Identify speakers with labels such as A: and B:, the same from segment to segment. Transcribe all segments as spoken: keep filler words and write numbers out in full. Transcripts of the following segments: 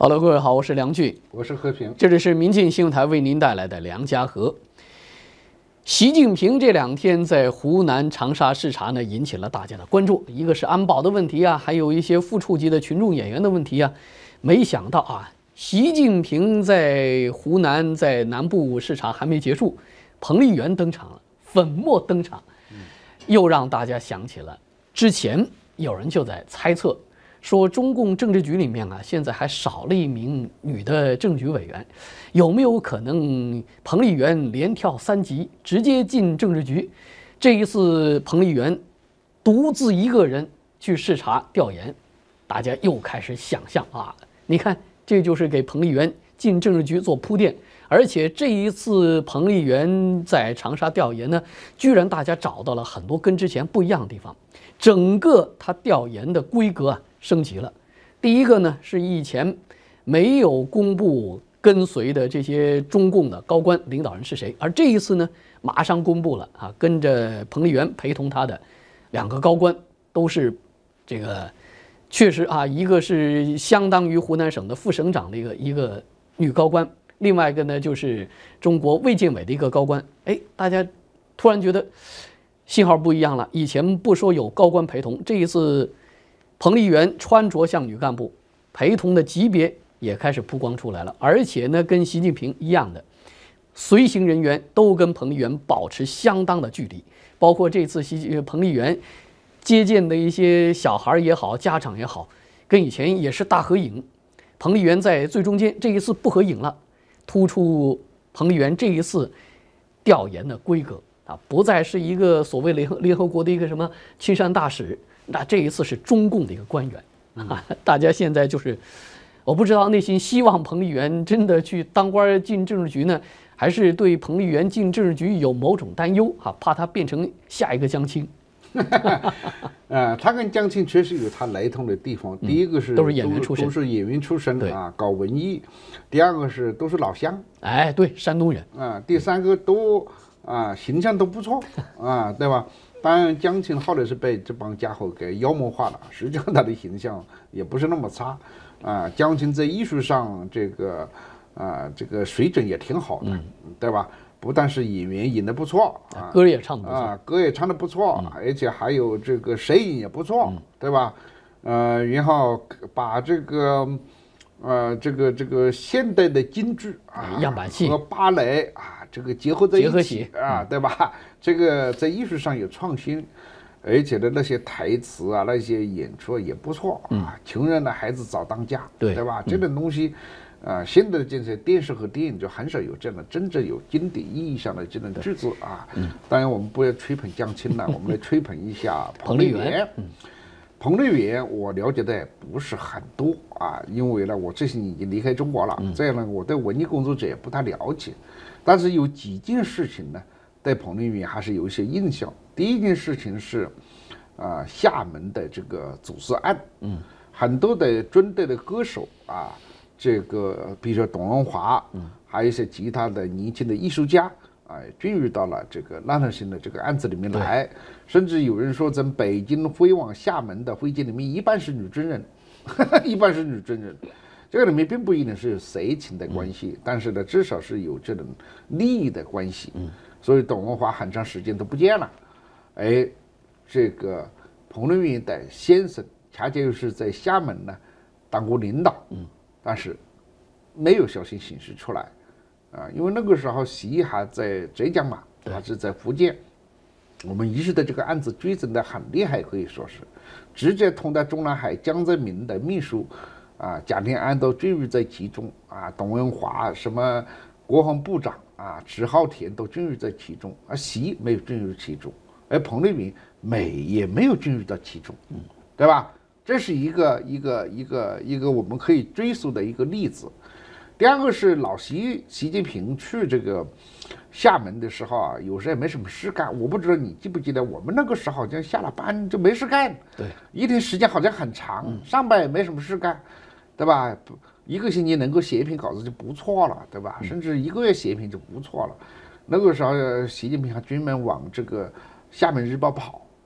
A: 好了，各位好，我是梁俊，
B: 我是和平，
A: 这里是民进新闻台为您带来的梁家河。习近平这两天在湖南长沙视察呢，引起了大家的关注。一个是安保的问题啊，还有一些副处级的群众演员的问题啊。没想到啊，习近平在湖南在南部视察还没结束，彭丽媛登场了，粉墨登场，又让大家想起了之前有人就在猜测。说中共政治局里面啊，现在还少了一名女的政局委员，有没有可能彭丽媛连跳三级，直接进政治局？这一次彭丽媛独自一个人去视察调研，大家又开始想象啊，你看这就是给彭丽媛进政治局做铺垫。而且这一次彭丽媛在长沙调研呢，居然大家找到了很多跟之前不一样的地方，整个他调研的规格啊升级了。第一个呢，是以前没有公布跟随的这些中共的高官领导人是谁，而这一次呢，马上公布了啊，跟着彭丽媛陪同他的两个高官都是这个，确实啊，一个是相当于湖南省的副省长的一个一个女高官，另外一个呢就是中国卫健委的一个高官。哎，大家突然觉得信号不一样了，以前不说有高官陪同，这一次彭丽媛穿着像女干部，陪同的级别也开始曝光出来了，而且呢，跟习近平一样的随行人员都跟彭丽媛保持相当的距离，包括这次习彭丽媛接见的一些小孩也好，家长也好，跟以前也是大合影，彭丽媛在最中间，这一次不合影了，突出彭丽媛这一次调研的规格啊，不再是一个所谓联合联合国的一个什么亲善大使。那这一次是中共的一个官员啊，大家现在就是，我不知道内心希望彭丽媛真的去当官进政治局呢，还是对彭丽媛进政治局有某种担忧啊，怕她变成下一个江青。
B: 呃，他跟江青确实有他雷同的地方。第一个是
A: 都是演员出身，
B: 都是演员出身啊，搞文艺；第二个是都是老乡，
A: 哎，对，山东人
B: 啊；第三个都啊形象都不错啊，对吧？当然，江青后来是被这帮家伙给妖魔化了，实际上他的形象也不是那么差啊。江青在艺术上这个啊这个水准也挺好的，嗯、对吧？不但是演员演得不错啊，
A: 歌也唱得不错
B: 啊，歌也唱得不错，嗯、而且还有这个摄影也不错，嗯、对吧？呃，然后把这个呃这个这个现代的京剧啊
A: 样板戏
B: 和芭蕾啊这个结合在一起，
A: 结合起
B: 啊，对吧？这个在艺术上有创新，而且的那些台词啊，那些演出也不错啊。嗯、穷人的孩子早当家，
A: 对
B: 对吧？这种东西，啊、呃，现在的这些电视和电影就很少有这样的真正有经典意义上的这种制作啊。嗯、当然，我们不要吹捧江青了，我们来吹捧一下彭丽媛。嗯、彭丽媛，我了解的也不是很多啊，因为呢，我最近已经离开中国了，嗯、这样呢，我对文艺工作者也不太了解。但是有几件事情呢，对彭丽媛还是有一些印象。第一件事情是，啊、呃，厦门的这个走私案，嗯，很多的军队的歌手啊，这个比如说董文华，嗯，还有一些其他的年轻的艺术家，啊、呃，进入到了这个烂头型的这个案子里面来。甚至有人说，从北京飞往厦门的飞机里面，一半是女军人，一半是女军人。这个里面并不一定是谁情的关系，嗯、但是呢，至少是有这种利益的关系。嗯，所以董文华很长时间都不见了。哎，这个彭丽媛的先生恰恰又是在厦门呢当过领导，嗯，但是没有消息显示出来啊，因为那个时候习还在浙江嘛，还是在福建。我们一直的这个案子追踪的很厉害，可以说是直接通到中南海江泽民的秘书。啊，贾天安都进入在其中啊，董文华什么国防部长啊，迟浩田都进入在其中，而习没有进入其中，而彭丽媛美也没有进入到其中，嗯，对吧？这是一个一个一个一个我们可以追溯的一个例子。第二个是老习习近平去这个厦门的时候啊，有时候也没什么事干。我不知道你记不记得，我们那个时候好像下了班就没事干，
A: 对，
B: 一天时间好像很长，嗯、上班也没什么事干。对吧？一个星期能够写一篇稿子就不错了，对吧？甚至一个月写一篇就不错了。那个时候，习近平还专门往这个厦门日报跑，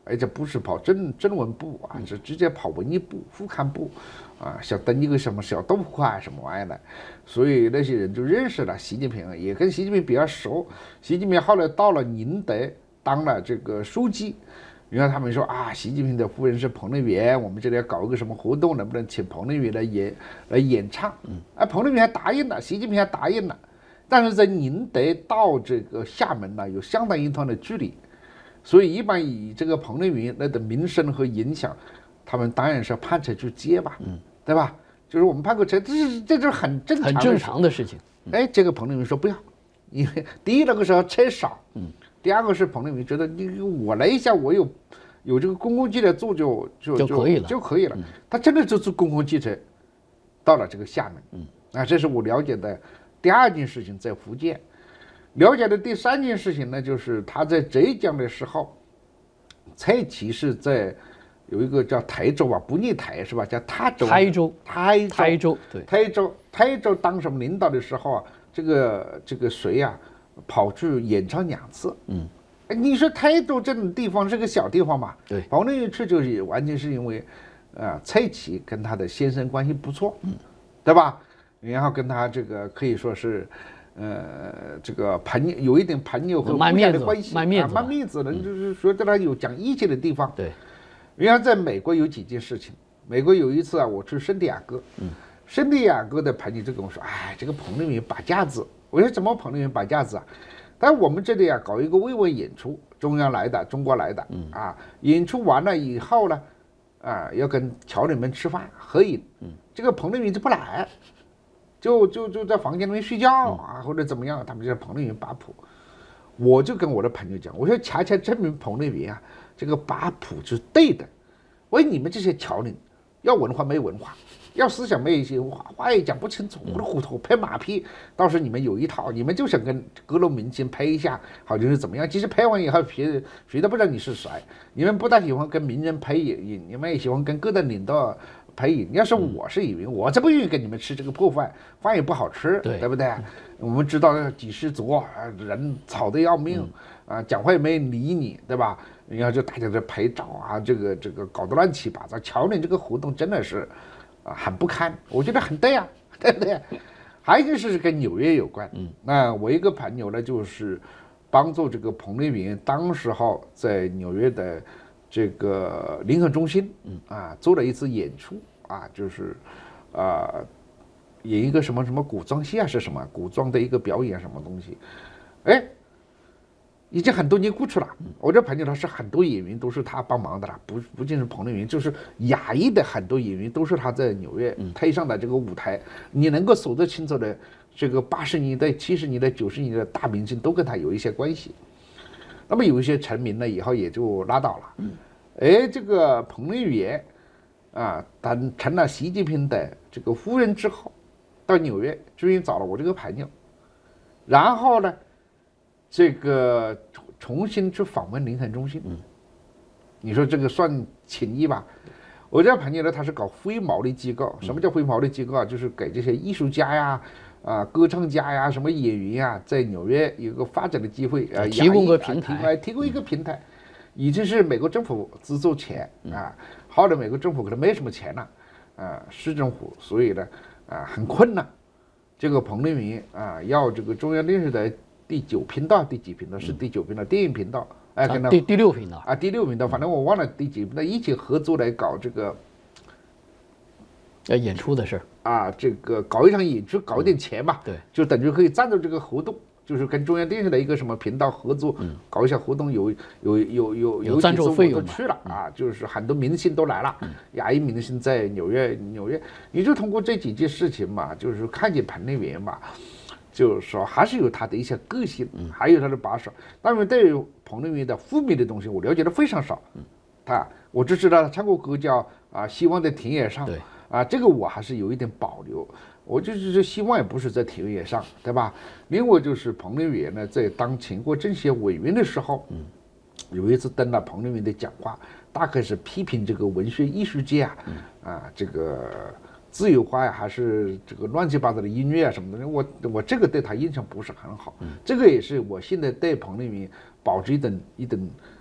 B: 而且不是跑政政文部啊，是直接跑文艺部、副刊部，啊，想登一个什么小豆腐块什么玩意的，所以那些人就认识了习近平，也跟习近平比较熟。习近平后来到了宁德当了这个书记，然后他们说啊，习近平的夫人是彭丽媛，我们这里要搞一个什么活动，能不能请彭丽媛来演来演唱？啊，彭丽媛还答应了，习近平还答应了。但是在宁德到这个厦门呢，有相当一段的距离，所以一般以这个彭丽媛那的名声和影响，他们当然是派车去接吧，嗯，对吧？就是我们派个车，这是这就是很正常的
A: 很正常的事情。
B: 哎，这个彭丽媛说不要，因为第一那个时候车少，嗯，第二个是彭丽媛觉得你我来一下，我有有这个公共汽车坐就就
A: 就可以了，
B: 就可以了。他真的就坐公共汽车到了这个厦门，嗯，啊，这是我了解的。第二件事情在福建，了解的第三件事情呢，就是他在浙江的时候，蔡奇是在有一个叫台州啊，不念台是吧？叫台州。
A: 台州，
B: 台州，
A: 台州，对，
B: 台州，台州当什么领导的时候啊，这个这个谁呀、啊，跑去演唱两次。嗯，你说台州这种地方是个小地方嘛？
A: 对，
B: 跑那去就是完全是因为，啊，蔡奇跟他的先生关系不错，嗯，对吧？然后跟他这个可以说是，呃，这个朋友有一点朋友和
A: 卖面子
B: 的关系，
A: 卖面子，
B: 啊、卖面子的，就是说对他有讲义气的地方。
A: 对，
B: 然后在美国有几件事情，美国有一次啊，我去圣地亚哥，嗯，圣地亚哥的朋友就跟我说，哎，这个彭丽媛摆架子。我说怎么彭丽媛摆架子啊？但我们这里啊搞一个慰问演出，中央来的，中国来的，嗯啊，演出完了以后呢，啊要跟侨领们吃饭合影，嗯，这个彭丽媛就不来。就就就在房间里面睡觉啊，或者怎么样，他们就彭丽媛把谱。我就跟我的朋友讲，我说恰恰证明彭丽媛啊，这个把谱是对的。我说你们这些侨领，要文化没文化，要思想没一些话，话也讲不清楚，糊里糊涂拍马屁。倒是你们有一套，你们就想跟各路明星拍一下，好像是怎么样？其实拍完以后，别谁都不知道你是谁。你们不大喜欢跟名人拍影，你们也喜欢跟各大领导。陪饮，要是我是以为我这不愿意跟你们吃这个破饭，饭也不好吃，对, 对不对？我们知道几十桌人吵得要命，嗯、啊，讲话也没人理你，对吧？然后就大家在拍照啊，这个这个搞得乱七八糟。侨领这个活动真的是啊很不堪，我觉得很对啊，对不对？还有一个是跟纽约有关，嗯，那我一个朋友呢，就是帮助这个彭丽媛，当时候在纽约的。这个林肯中心，啊，做了一次演出啊，就是，啊，演一个什么什么古装戏啊，是什么古装的一个表演什么东西，哎，已经很多年过去了。我这朋友他是很多演员都是他帮忙的了，不不仅是彭丽媛，就是亚裔的很多演员都是他在纽约推上的这个舞台。你能够数得清楚的，这个八十年代、七十年代、九十年代的大明星都跟他有一些关系。那么有一些成名了以后也就拉倒了，哎，这个彭丽媛啊，当成了习近平的这个夫人之后，到纽约终于找了我这个朋友，然后呢，这个重新去访问林肯中心，你说这个算情谊吧？我这个朋友呢，他是搞非牟利机构，什么叫非牟利机构啊？就是给这些艺术家呀。啊，歌唱家呀，什么演员呀，在纽约有个发展的机会，呃，
A: 提供个平台，
B: 哎，提供一个平台，已经是美国政府资助钱啊，后来美国政府可能没什么钱了，啊，市政府，所以呢，啊，很困难。这个彭丽媛啊，要这个中央电视台第九频道，第几频道是第九频道，电影频道，哎，跟他
A: 第第六频道
B: 啊，第六频道，反正我忘了第几频道，一起合作来搞这个。
A: 要演出的事儿
B: 啊，这个搞一场演出，搞一点钱嘛，
A: 对，
B: 就等于可以赞助这个活动，就是跟中央电视的一个什么频道合作，嗯，搞一下活动，有有有有
A: 有赞助费用
B: 都去了啊，就是很多明星都来了，亚裔明星在纽约，纽约，你就通过这几件事情嘛，就是看见彭丽媛嘛，就是说还是有他的一些个性，还有他的把手。当然，对于彭丽媛的负面的东西，我了解的非常少，他我只知道他唱过歌叫啊，希望在田野上。
A: 对。
B: 啊，这个我还是有一点保留，我就是希望也不是在田野上，对吧？另外就是彭丽媛呢，在当全国政协委员的时候，嗯，有一次登了彭丽媛的讲话，大概是批评这个文学艺术界啊，嗯、啊，这个自由化呀，还是这个乱七八糟的音乐啊什么的，我我这个对他印象不是很好，嗯、这个也是我现在对彭丽媛保持一等一等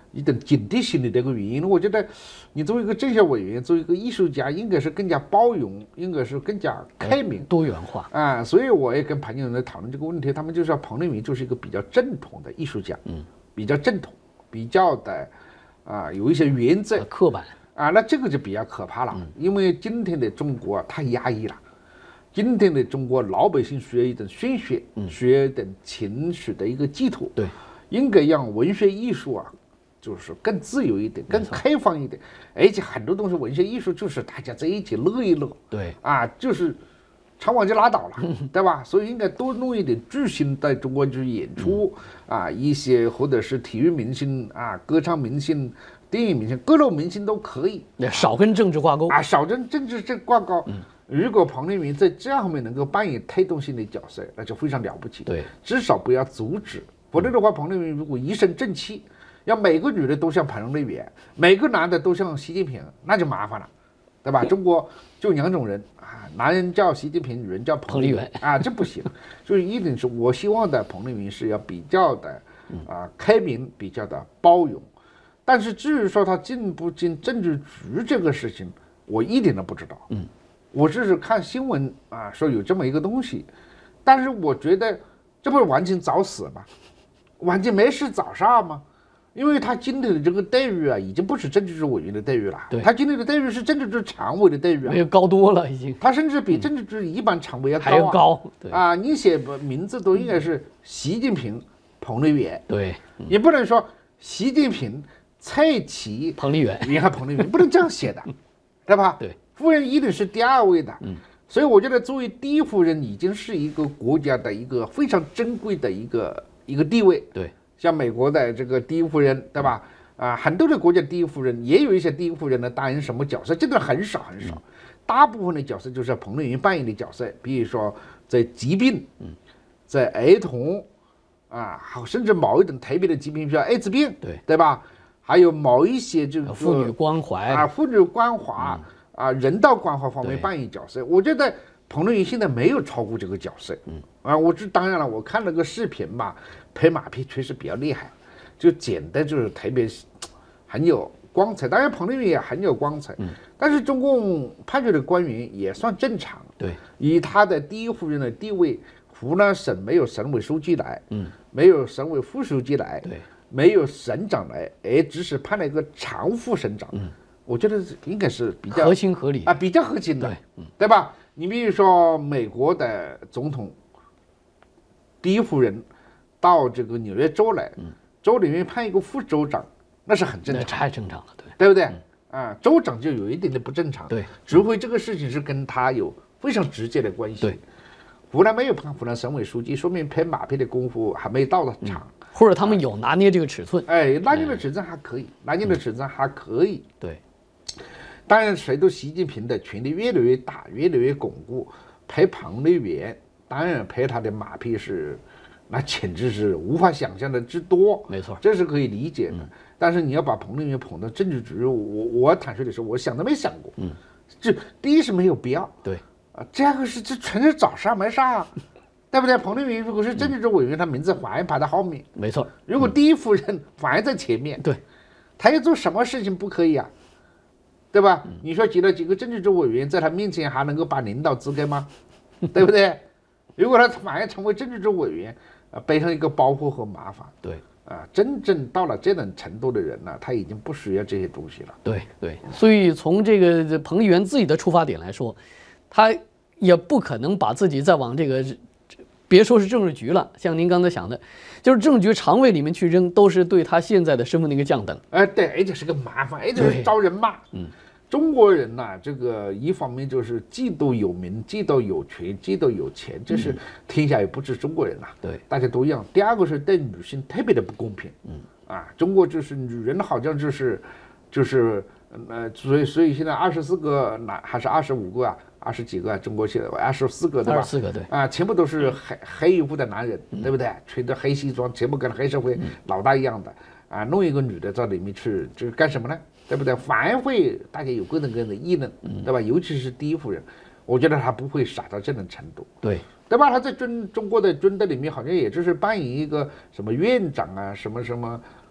B: 一种警惕性的这个原因。我觉得，你作为一个政协委员，作为一个艺术家，应该是更加包容，应该是更加开明、
A: 多元化
B: 啊。所以我也跟彭建荣在讨论这个问题，他们就说彭丽云就是一个比较正统的艺术家，嗯，比较正统，比较的啊有一些原则、
A: 刻板
B: 啊，那这个就比较可怕了，嗯、因为今天的中国太压抑了。今天的中国老百姓需要一种宣泄，嗯、需要一种情绪的一个寄托，
A: 对，
B: 应该让文学艺术啊。就是更自由一点，更开放一点，而且很多东西文学艺术就是大家在一起乐一乐，
A: 对
B: 啊，就是唱完就拉倒了，对吧？所以应该多弄一点巨星在中国去演出，嗯、啊，一些或者是体育明星啊、歌唱明星、电影明星、各路明星都可以，
A: 少跟政治挂钩
B: 啊，少跟政治这挂钩。嗯、如果彭丽云在这方面能够扮演推动性的角色，那就非常了不起。
A: 对，
B: 至少不要阻止，否则的话，彭丽云如果一身正气。要每个女的都像彭丽媛，每个男的都像习近平，那就麻烦了，对吧？中国就两种人啊，男人叫习近平，女人叫彭丽媛啊，这不行。所以一定是我希望的彭丽云是要比较的啊开明，比较的包容。但是至于说他进不进政治局这个事情，我一点都不知道。嗯，我只是看新闻啊说有这么一个东西，但是我觉得这不是完全找死吗？完全没事找事吗？因为他经历的这个待遇啊，已经不是政治局委员的待遇了，他经历的待遇是政治局常委的待遇啊，
A: 没有高多了已经。
B: 他甚至比政治局一般常委要高、啊，
A: 还要高。对
B: 啊，你写名字都应该是习近平、彭丽媛，
A: 对，
B: 嗯、也不能说习近平、蔡奇、
A: 彭丽媛，
B: 你看彭丽媛，不能这样写的，对吧？
A: 对，
B: 夫人一定是第二位的。嗯，所以我觉得作为第一夫人，已经是一个国家的一个非常珍贵的一个一个地位。
A: 对。
B: 像美国的这个第一夫人，对吧？啊，很多的国家第一夫人也有一些第一夫人呢担任什么角色，这个很少很少，大部分的角色就是彭丽云扮演的角色，比如说在疾病，在儿童，啊，甚至某一种特别的疾病，比如艾滋病，
A: 对
B: 对吧？还有某一些这个
A: 妇女关怀
B: 啊，妇女关怀啊，人道关怀方面扮演角色，我觉得。彭丽云现在没有超过这个角色，嗯啊，我这当然了，我看了个视频嘛，拍马屁确实比较厉害，就剪的就是特别很有光彩。当然彭丽云也很有光彩，嗯，但是中共派出的官员也算正常，
A: 对，
B: 以他的第一夫人的地位，湖南省没有省委书记来，嗯，没有省委副书记来，
A: 对，
B: 没有省长来，而只是派了一个常副省长，嗯，我觉得应该是比较
A: 合情合理
B: 啊，比较合情的，
A: 对，嗯，
B: 对吧？你比如说美国的总统第一夫人到这个纽约州来，州里面派一个副州长，那是很正常，
A: 太正常了，对，
B: 对不对？啊，州长就有一点点不正常，
A: 对，
B: 除非这个事情是跟他有非常直接的关系。
A: 对，
B: 湖南没有判湖南省委书记，说明拍马屁的功夫还没到的场，
A: 或者他们有拿捏这个尺寸，
B: 哎，拿捏的尺寸还可以，拿捏的尺寸还可以，
A: 对。
B: 当然，随着习近平的权力越来越大、越来越巩固，拍彭丽媛，当然拍他的马屁是，那简直是无法想象的之多。
A: 没错，
B: 这是可以理解的。嗯、但是你要把彭丽媛捧到政治局，我我坦率的说，我想都没想过。嗯，这第一是没有必要。
A: 对
B: 啊，第二个是这纯是找事没事啊，对不对？彭丽媛如果是政治局委员，他名字反而排在后面。
A: 没错，
B: 如果第一夫人反而在前面，
A: 对，
B: 他要做什么事情不可以啊？对吧？你说挤了几个政治局委员在他面前还能够把领导资格吗？对不对？如果他反而成为政治局委员，啊，背上一个包袱和麻烦。
A: 对
B: 啊，真正到了这种程度的人呢，他已经不需要这些东西了。
A: 对对，所以从这个彭丽媛自己的出发点来说，他也不可能把自己再往这个，别说是政治局了，像您刚才想的，就是政治局常委里面去扔，都是对他现在的身份的一个降等。
B: 哎，对，而且是个麻烦，而且是招人骂。嗯。中国人呐、啊，这个一方面就是既都有名，既都有权，既都有钱，这是天下也不止中国人呐、啊，
A: 对，
B: 大家都一样。第二个是对女性特别的不公平，嗯，啊，中国就是女人好像就是，就是呃，所以所以现在二十四个男还是二十五个啊，二十几个啊，中国现在二十四个对吧？
A: 二十四个对，
B: 啊，全部都是黑黑衣服的男人，嗯、对不对？穿着黑西装，全部跟黑社会老大一样的，啊，弄一个女的到里面去，就是干什么呢？对不对？反而会大家有各种各样的议论，对吧？尤其是第一夫人，我觉得她不会傻到这种程度，
A: 对
B: 对吧？她在军中国的军队里面，好像也就是扮演一个什么院长啊，什么什么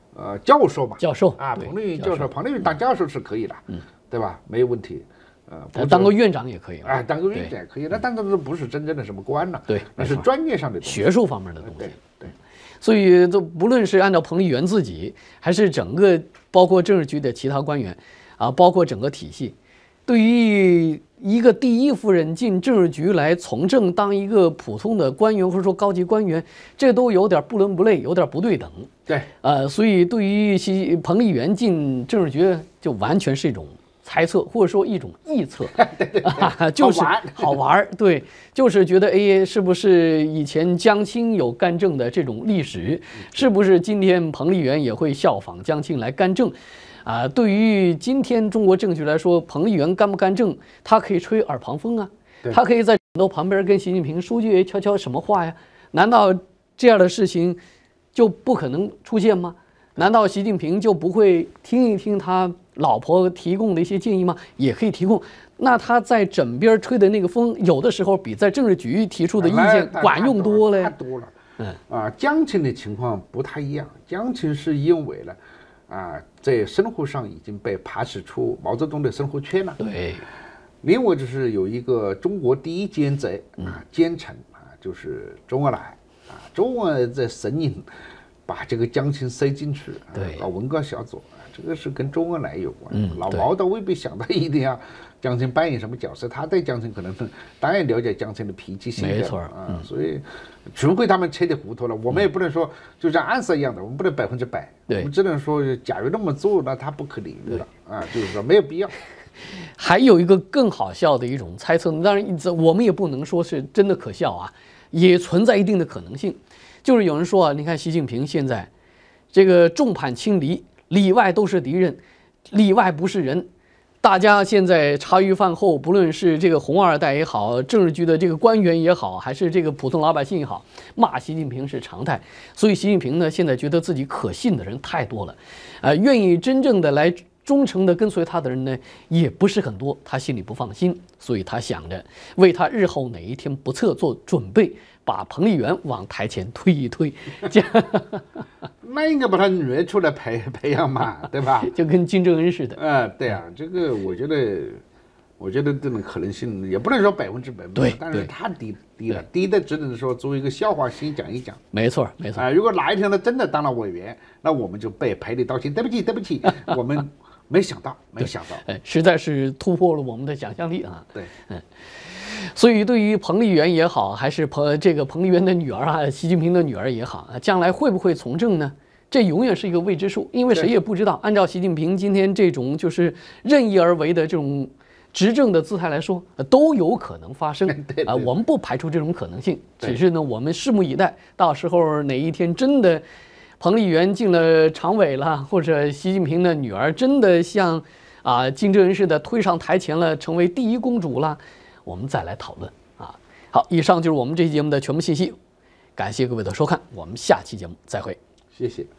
B: 呃教授嘛，
A: 教授
B: 啊，彭丽云教授，彭丽云当教授是可以的，嗯，对吧？没有问题。
A: 呃，当个院长也可以
B: 啊，当个院长也可以，那当然不是真正的什么官了，
A: 对，
B: 那是专业上的
A: 学术方面的东西。
B: 对对，
A: 所以这不论是按照彭丽媛自己，还是整个包括政治局的其他官员，啊，包括整个体系，对于一个第一夫人进政治局来从政，当一个普通的官员或者说高级官员，这都有点不伦不类，有点不对等。
B: 对，
A: 呃，所以对于西彭丽媛进政治局，就完全是一种猜测，或者说一种臆测，
B: 对对对
A: 啊，就是好玩，对，就是觉得哎，是不是以前江青有干政的这种历史，是不是今天彭丽媛也会效仿江青来干政？啊，对于今天中国政局来说，彭丽媛干不干政，他可以吹耳旁风啊，他可以在枕头旁边跟习近平书记悄悄什么话呀？难道这样的事情就不可能出现吗？难道习近平就不会听一听他老婆提供的一些建议吗？也可以提供。那他在枕边吹的那个风，有的时候比在政治局提出的意见管用多了。
B: 太多了。嗯啊，江青的情况不太一样。江青是因为呢，啊，在生活上已经被排斥出毛泽东的生活圈了。
A: 对。
B: 另外就是有一个中国第一奸贼啊，奸臣啊，就是周恩来啊，周恩来在神隐。把这个江青塞进去，
A: 对，
B: 搞文革小组，这个是跟周恩来有关。
A: 嗯、
B: 老毛倒未必想到一定要江青扮演什么角色，他对江青可能当然了解江青的脾气性格，
A: 没错
B: 啊、嗯，所以除非他们切的糊涂了，我们也不能说就像暗色一样的，我们不能百分之百，我们只能说假如那么做，那他不可理喻了啊，就是说没有必要。
A: 还有一个更好笑的一种猜测，当然我们也不能说是真的可笑啊，也存在一定的可能性。就是有人说啊，你看习近平现在这个众叛亲离，里外都是敌人，里外不是人。大家现在茶余饭后，不论是这个红二代也好，政治局的这个官员也好，还是这个普通老百姓也好，骂习近平是常态。所以习近平呢，现在觉得自己可信的人太多了，呃，愿意真正的来忠诚的跟随他的人呢，也不是很多，他心里不放心，所以他想着为他日后哪一天不测做准备。把彭丽媛往台前推一推，这样
B: 那应该把他女儿出来培培养嘛，对吧？
A: 就跟金正恩似的。
B: 啊、呃，对啊，这个我觉得，我觉得这种可能性也不能说百分之百，
A: 对，
B: 但是太低低了，低的只能说作为一个笑话先讲一讲。
A: 没错，没错。
B: 啊、呃，如果哪一天他真的当了委员，那我们就被赔礼道歉，对不起，对不起，我们没想到，没想到，
A: 哎，实在是突破了我们的想象力啊。
B: 对，
A: 嗯。所以，对于彭丽媛也好，还是彭这个彭丽媛的女儿啊，习近平的女儿也好，将来会不会从政呢？这永远是一个未知数，因为谁也不知道。按照习近平今天这种就是任意而为的这种执政的姿态来说，都有可能发生啊。我们不排除这种可能性，只是呢，我们拭目以待。到时候哪一天真的彭丽媛进了常委了，或者习近平的女儿真的像啊金正恩似的推上台前了，成为第一公主了。我们再来讨论啊！好，以上就是我们这期节目的全部信息，感谢各位的收看，我们下期节目再会，
B: 谢谢。